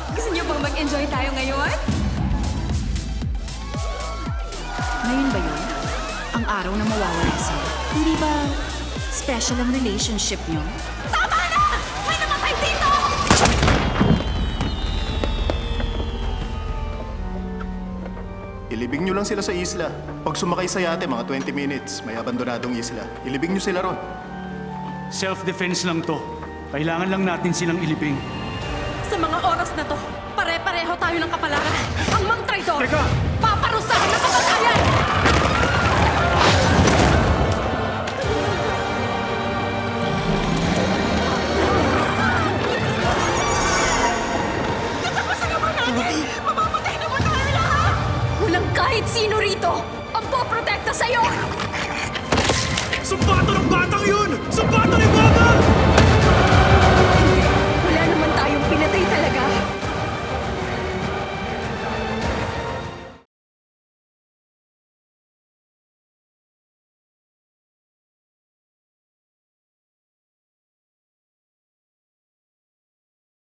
Gusto niyo bang mag-enjoy tayo ngayon? Ngayon ba yun? Ang araw na mawawala sa'yo. Hindi ba special ang relationship niyo? Tama na! May namatay dito! Ilibing nyo lang sila sa isla. Pag sumakay sa yate, mga 20 minutes, may abandonadong isla. Ilibing nyo sila ron. Self-defense lang to. Kailangan lang natin silang ilibing. Sa mga oras na to, pare-pareho tayo ng kapalaran. Ang mga traidor! Teka! Paparusahan na kamatayan! Katapusan naman natin! Mamamatay naman tayo lahat! Walang kahit sino rito ang poprotekta sa'yo! Sumpato ng batang yun! Sumpato ni Mama!